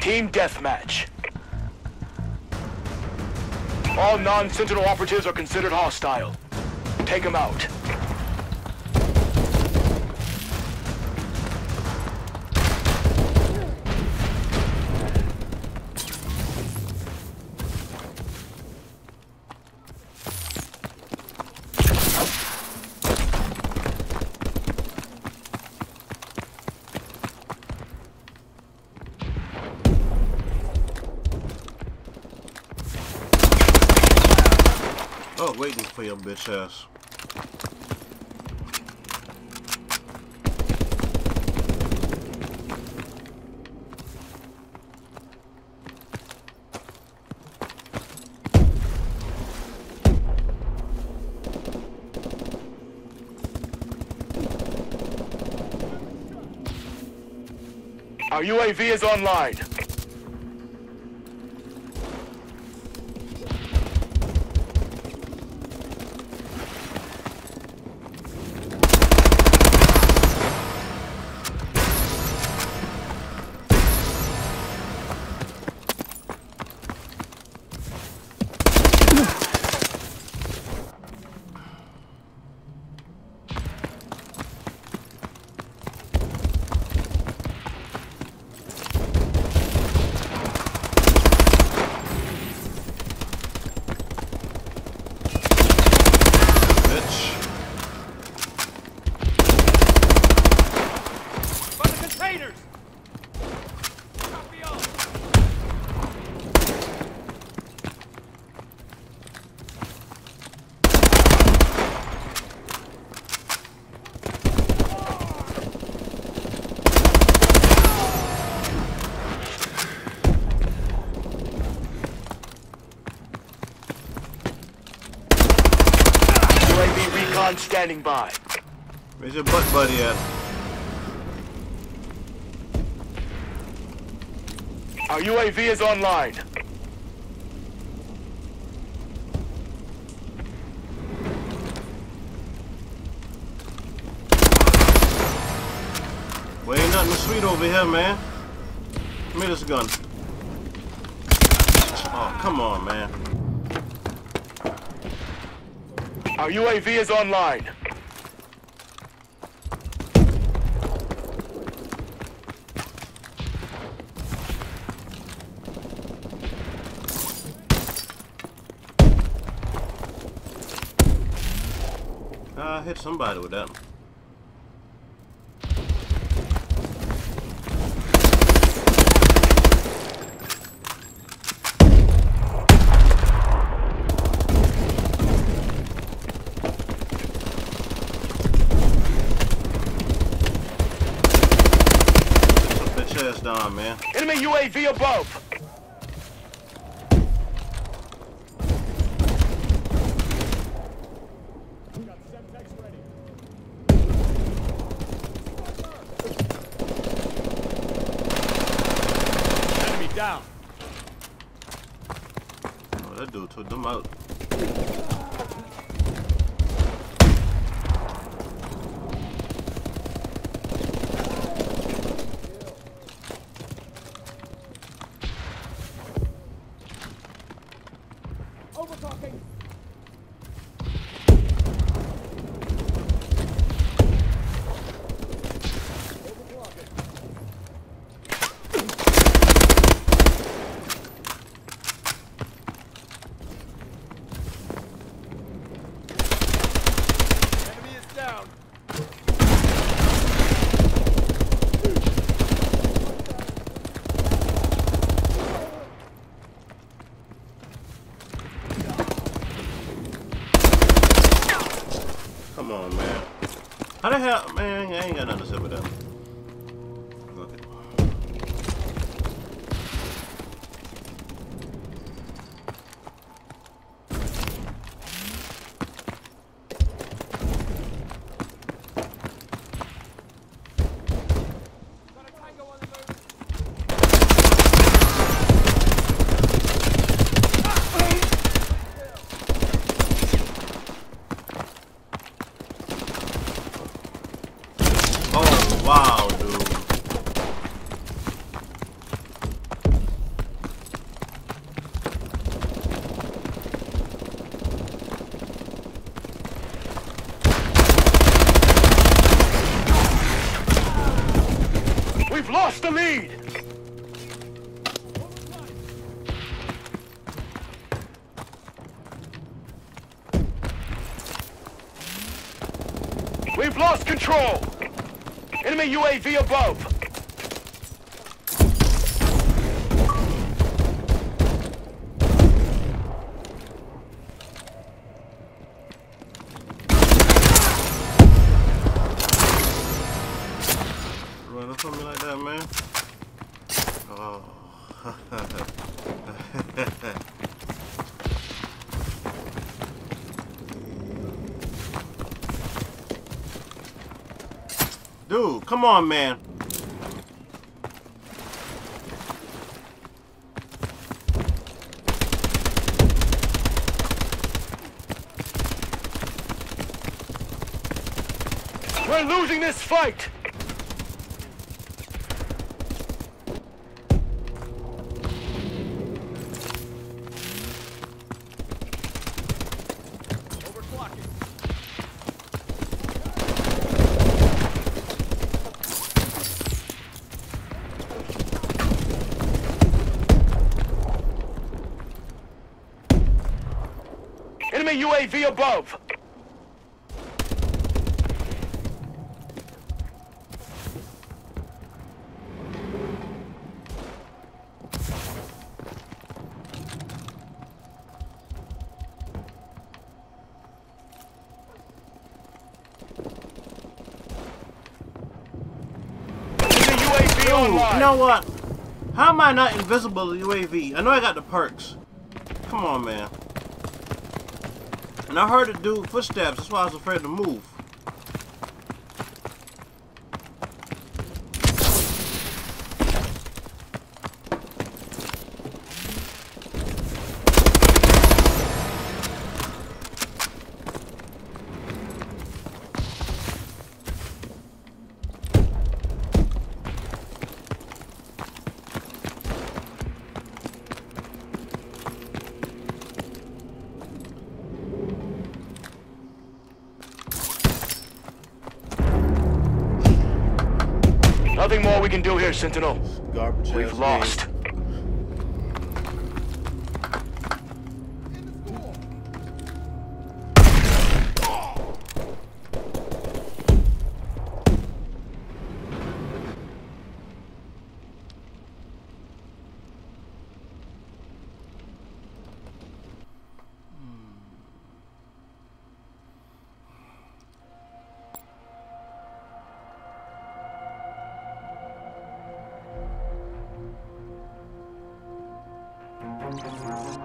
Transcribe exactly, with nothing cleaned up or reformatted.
Team deathmatch. All non-Sentinel operatives are considered hostile. Take them out. Oh, waiting for your bitch ass. Our U A V is online. U A V recon standing by. Where's your butt buddy at? Our U A V is online. Well, ain't nothing sweet over here, man. Give me this gun. Oh, come on, man. Our U A V is online. I hit somebody with that. Bitch ass down, man. Enemy U A V above. Down. Oh, that dude took them out. Overtalking. We've lost the lead! We've lost control! Enemy U A V above! Run up on me like that, man. Oh. Dude, come on, man. We're losing this fight! Enemy U A V above! Enemy U A V Dude, online! you know what? How am I not invisible to U A V? I know I got the perks. Come on, man. And I heard it do footsteps, that's why I was afraid to move. Nothing more we can do here, Sentinel. Garbage We've ass lost. game. Thank you.